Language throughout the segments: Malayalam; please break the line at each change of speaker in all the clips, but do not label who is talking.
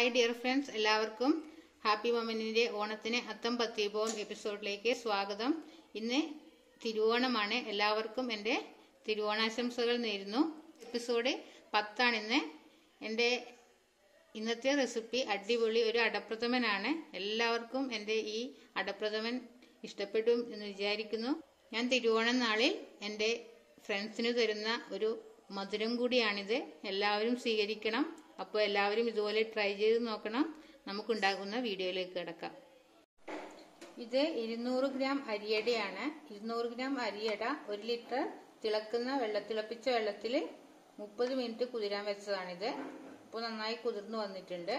ഹായ് ഡിയർ ഫ്രണ്ട്സ്, എല്ലാവർക്കും ഹാപ്പി മൊമെന്റിന്റെ ഓണത്തിന് അത്തം പത്തീപവും എപ്പിസോഡിലേക്ക് സ്വാഗതം. ഇന്ന് തിരുവോണമാണ്. എല്ലാവർക്കും എൻ്റെ തിരുവോണാശംസകൾ നേരുന്നു. എപ്പിസോഡ് 10 ഇന്ന്. എൻ്റെ ഇന്നത്തെ റെസിപ്പി അടിപൊളി ഒരു അടപ്രഥമനാണ്. എല്ലാവർക്കും എൻ്റെ ഈ അടപ്രഥമൻ ഇഷ്ടപ്പെട്ടു എന്ന് വിചാരിക്കുന്നു. ഞാൻ തിരുവോണം നാളിൽ എൻ്റെ ഫ്രണ്ട്സിന് തരുന്ന ഒരു മധുരം കൂടിയാണിത്. എല്ലാവരും സ്വീകരിക്കണം. അപ്പോൾ എല്ലാവരും ഇതുപോലെ ട്രൈ ചെയ്ത് നോക്കണം. നമുക്കുണ്ടാകുന്ന വീഡിയോയിലേക്ക് കിടക്കാം. ഇത് 200 ഗ്രാം അരിയടയാണ്. 200 ഗ്രാം അരിയട 1 ലിറ്റർ തിളപ്പിച്ച വെള്ളത്തിൽ 30 മിനിറ്റ് കുതിരാൻ വെച്ചതാണിത്. ഇപ്പോൾ നന്നായി കുതിർന്നു വന്നിട്ടുണ്ട്.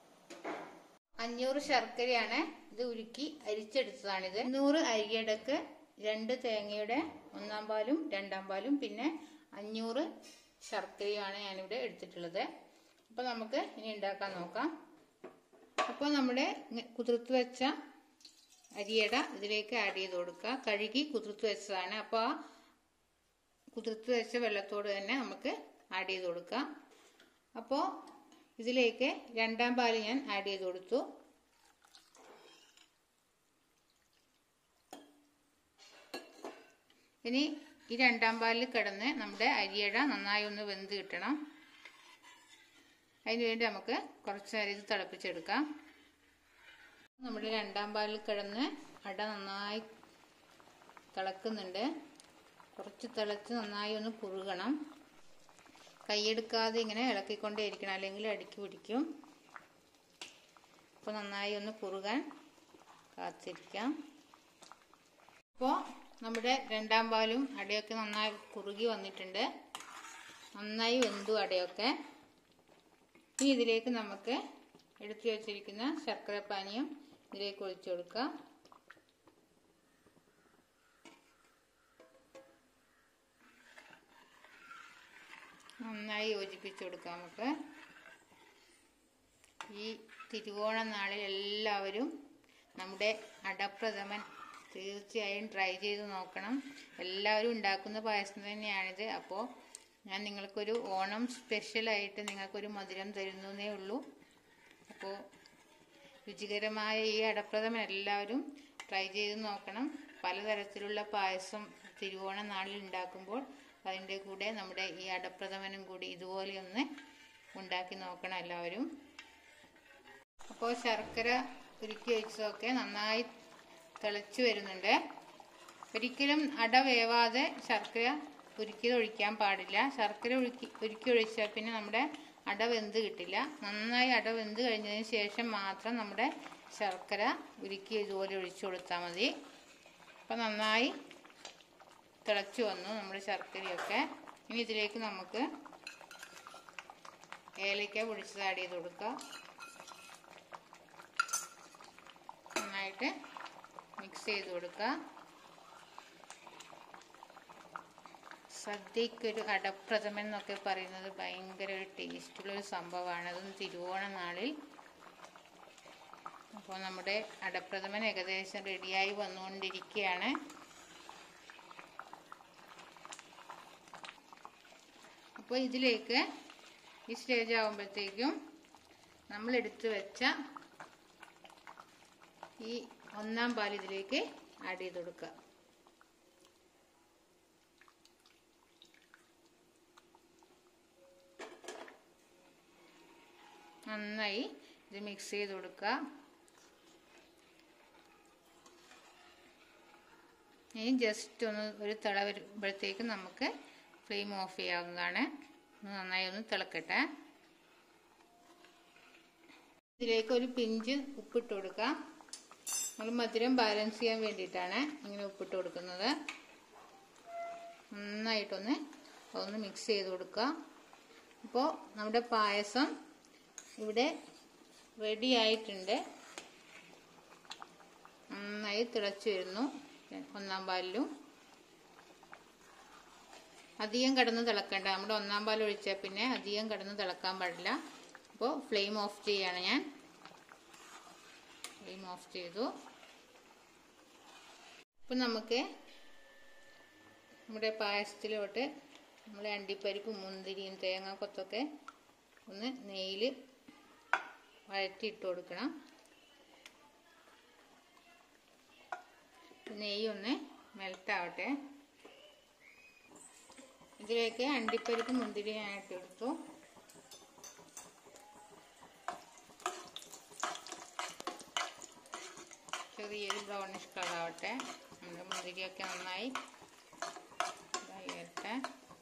500 ശർക്കരയാണ്. ഇത് ഉരുക്കി അരിച്ചെടുത്തതാണിത്. 200 അരിയടക്ക് 2 തേങ്ങയുടെ 1/4 പാലും 2/2 പാലും പിന്നെ 500 ശർക്കരയുമാണ് ഞാനിവിടെ എടുത്തിട്ടുള്ളത്. അപ്പോൾ നമുക്ക് ഇനി ഉണ്ടാക്കാൻ നോക്കാം. അപ്പോൾ നമ്മുടെ കുതിർത്ത് വെച്ച അരിയട ഇതിലേക്ക് ആഡ് ചെയ്ത് കൊടുക്കുക. കഴുകി കുതിർത്ത് വെച്ചതാണ്. അപ്പോൾ ആ കുതിർത്ത് വെച്ച വെള്ളത്തോട് തന്നെ നമുക്ക് ആഡ് ചെയ്ത് കൊടുക്കാം. അപ്പോൾ ഇതിലേക്ക് 2/2 പാല് ഞാൻ ആഡ് ചെയ്ത് കൊടുത്തു. ഇനി ഈ 2/2 പാലിൽ കിടന്ന് നമ്മുടെ അരിയട നന്നായി ഒന്ന് വെന്ത് കിട്ടണം. അതിനുവേണ്ടി നമുക്ക് കുറച്ച് നേരം ഇത് തിളപ്പിച്ചെടുക്കാം. നമ്മുടെ 2/2 പാലിൽ കിടന്ന് അട നന്നായി തിളക്കുന്നുണ്ട്. കുറച്ച് തിളച്ച് നന്നായി ഒന്ന് കുറുകണം. കൈയെടുക്കാതെ ഇങ്ങനെ ഇളക്കിക്കൊണ്ടേയിരിക്കണം, അല്ലെങ്കിൽ അടുക്കി പിടിക്കും. അപ്പോൾ നന്നായി ഒന്ന് കുറുകാൻ കാത്തിരിക്കാം. അപ്പോൾ നമ്മുടെ 2/2 പാലും അടയൊക്കെ നന്നായി കുറുകി വന്നിട്ടുണ്ട്. നന്നായി വെന്തു അടയൊക്കെ. ഇനി ഇതിലേക്ക് നമുക്ക് എടുത്തു വെച്ചിരിക്കുന്ന ശർക്കര പാനീയം ഇതിലേക്ക് ഒഴിച്ചു കൊടുക്കാം. നന്നായി യോജിപ്പിച്ചു കൊടുക്കാം. നമുക്ക് ഈ തിരുവോണ നാളിൽ എല്ലാവരും നമ്മുടെ അടപ്രഥമൻ തീർച്ചയായും ട്രൈ ചെയ്ത് നോക്കണം. എല്ലാവരും ഉണ്ടാക്കുന്ന പായസം തന്നെയാണിത്. അപ്പോൾ ഞാൻ നിങ്ങൾക്കൊരു ഓണം സ്പെഷ്യലായിട്ട് നിങ്ങൾക്കൊരു മധുരം തരുന്നേ ഉള്ളൂ. അപ്പോൾ രുചികരമായ ഈ അടപ്രഥമൻ എല്ലാവരും ട്രൈ ചെയ്ത് നോക്കണം. പലതരത്തിലുള്ള പായസം തിരുവോണ നാളിൽ ഉണ്ടാക്കുമ്പോൾ അതിൻ്റെ കൂടെ നമ്മുടെ ഈ അടപ്രഥമനും കൂടി ഇതുപോലെ ഒന്ന് ഉണ്ടാക്കി നോക്കണം എല്ലാവരും. അപ്പോൾ ശർക്കര ഉരുക്കി വെച്ചതൊക്കെ നന്നായി തിളച്ച് വരുന്നുണ്ട്. ഒരിക്കലും അട വേവാതെ ശർക്കര ഉരുക്കിയത് ഒഴിക്കാൻ പാടില്ല. ശർക്കര ഉരുക്കി ഒഴിച്ചാൽ പിന്നെ നമ്മുടെ അട വെന്ത് കിട്ടില്ല. നന്നായി അട വെന്ത് കഴിഞ്ഞതിന് ശേഷം മാത്രം നമ്മുടെ ശർക്കര ഉരുക്കി ഇതുപോലെ ഒഴിച്ചു കൊടുത്താൽ മതി. അപ്പം നന്നായി തിളച്ചു വന്നു നമ്മുടെ ശർക്കരയൊക്കെ. ഇനി ഇതിലേക്ക് നമുക്ക് ഏലക്ക പൊടിച്ചത് ആഡ് ചെയ്ത് കൊടുക്കാം. നന്നായിട്ട് മിക്സ് ചെയ്ത് കൊടുക്കുക. സദ്യക്കൊരു അടപ്രഥമൻ എന്നൊക്കെ പറയുന്നത് ഭയങ്കര ഒരു ടേസ്റ്റുള്ളൊരു സംഭവമാണ്. അതൊന്ന് തിരുവോണ നാളിൽ. അപ്പോൾ നമ്മുടെ അടപ്രഥമൻ ഏകദേശം റെഡിയായി വന്നുകൊണ്ടിരിക്കുകയാണ്. അപ്പോൾ ഇതിലേക്ക് ഈ സ്റ്റേജ് ആകുമ്പോഴത്തേക്കും നമ്മൾ എടുത്തു വെച്ച ഈ 1/4 പാൽ ഇതിലേക്ക് ആഡ് ചെയ്ത് കൊടുക്കുക. നന്നായി ഇത് മിക്സ് ചെയ്ത് കൊടുക്കുക. ഇനി ജസ്റ്റ് ഒന്ന് ഒരു തിള വരുമ്പോഴത്തേക്കും നമുക്ക് ഫ്ലെയിം ഓഫ് ചെയ്യാവുന്നതാണ്. നന്നായി ഒന്ന് തിളക്കട്ടെ. ഇതിലേക്ക് ഒരു പിഞ്ച് ഉപ്പിട്ട് കൊടുക്കാം. നമ്മൾ മധുരം ബാലൻസ് ചെയ്യാൻ വേണ്ടിയിട്ടാണ് ഇങ്ങനെ ഉപ്പിട്ട് കൊടുക്കുന്നത്. നന്നായിട്ടൊന്ന് അതൊന്ന് മിക്സ് ചെയ്ത് കൊടുക്കുക. അപ്പോൾ നമ്മുടെ പായസം ഇവിടെ റെഡി ആയിട്ടുണ്ട്. നന്നായി തിളച്ചു വരുന്നു. 1/4 പാലിലും അധികം കിടന്ന് തിളക്കണ്ട. നമ്മുടെ 1/4 പാൽ ഒഴിച്ചാൽ പിന്നെ അധികം കിടന്ന് തിളക്കാൻ പാടില്ല. അപ്പോൾ ഫ്ലെയിം ഓഫ് ചെയ്യാണ് ഞാൻ. ഫ്ലെയിം ഓഫ് ചെയ്തു. ഇപ്പം നമുക്ക് നമ്മുടെ പായസത്തിലോട്ട് നമ്മൾ അണ്ടിപ്പരിപ്പ്, മുന്തിരിയും തേങ്ങാക്കൊത്തൊക്കെ ഒന്ന് നെയ്യിൽ വഴറ്റി ഇട്ട് കൊടുക്കണം. നെയ്യ് ഒന്ന് മെൽട്ടാവട്ടെ. ഇതിലേക്ക് അണ്ടിപ്പരിപ്പ് മുന്തിരി ഞാൻ ഇട്ടെടുത്തു. ചെറിയൊരു ബ്രൗണിഷ് കളറാവട്ടെ. നമ്മുടെ മുന്തിരിയൊക്കെ നന്നായി ഇതായി വരട്ടെ.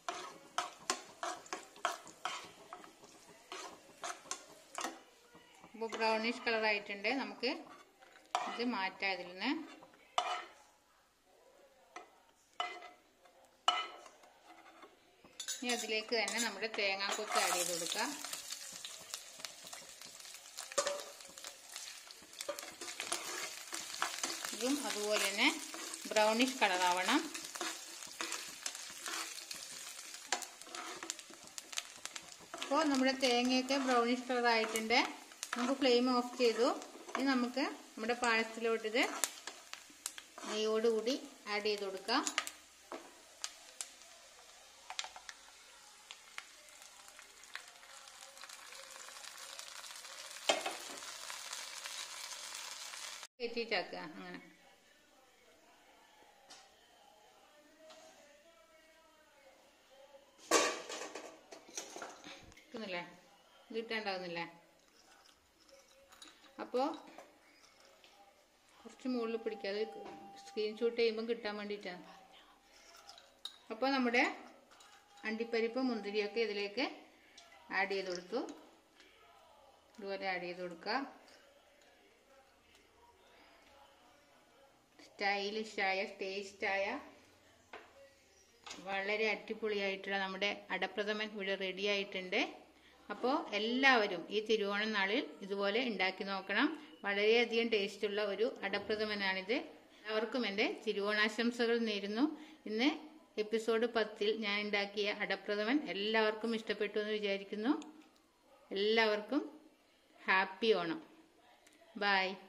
ഇപ്പോൾ ബ്രൗണിഷ് കളറായിട്ടുണ്ട്. നമുക്ക് ഇത് മാറ്റാം ഇതിൽ നിന്ന്. ഇനി അതിലേക്ക് തന്നെ നമ്മുടെ തേങ്ങാക്കൊത്ത് ആഡ് ചെയ്ത് കൊടുക്കാം. ഇതും അതുപോലെ തന്നെ ബ്രൗണിഷ് കളറാവണം. അപ്പോൾ നമ്മുടെ തേങ്ങയൊക്കെ ബ്രൗണിഷ് കളറായിട്ടുണ്ട്. നമുക്ക് ഫ്ലെയിം ഓഫ് ചെയ്തു. ഇനി നമുക്ക് നമ്മുടെ പായസത്തിലോട്ട് ഇത് നെയ്യോടുകൂടി ആഡ് ചെയ്ത് കൊടുക്കാം. കയറ്റിയിട്ടാക്കുക. അങ്ങനെ കിട്ടുന്നില്ലേ? ഇത് ഇട്ടാണ്ടാവുന്നില്ലേ? അപ്പോൾ കുറച്ച് മുകളിൽ പിടിക്കാതെ സ്ക്രീൻഷോട്ട് ചെയ്യുമ്പോൾ കിട്ടാൻ വേണ്ടിയിട്ടാണ്. അപ്പോൾ നമ്മുടെ അണ്ടിപ്പരിപ്പ് മുന്തിരിയൊക്കെ ഇതിലേക്ക് ആഡ് ചെയ്ത് കൊടുത്തു. ഇതുപോലെ ആഡ് ചെയ്ത് കൊടുക്കുക. സ്റ്റൈലിഷായ ടേസ്റ്റായ വളരെ അടിപൊളിയായിട്ടുള്ള നമ്മുടെ അടപ്രഥമൻ ഇവിടെ റെഡി ആയിട്ടുണ്ട്. അപ്പോൾ എല്ലാവരും ഈ തിരുവോണം നാളിൽ ഇതുപോലെ ഉണ്ടാക്കി നോക്കണം. വളരെയധികം ടേസ്റ്റുള്ള ഒരു അടപ്രഥമനാണിത്. എല്ലാവർക്കും എൻ്റെ തിരുവോണാശംസകൾ നേരുന്നു. ഇന്ന് എപ്പിസോഡ് 10 ഞാൻ ഉണ്ടാക്കിയ അടപ്രഥമൻ എല്ലാവർക്കും ഇഷ്ടപ്പെട്ടു എന്ന് വിചാരിക്കുന്നു. എല്ലാവർക്കും ഹാപ്പി ഓണം. ബൈ.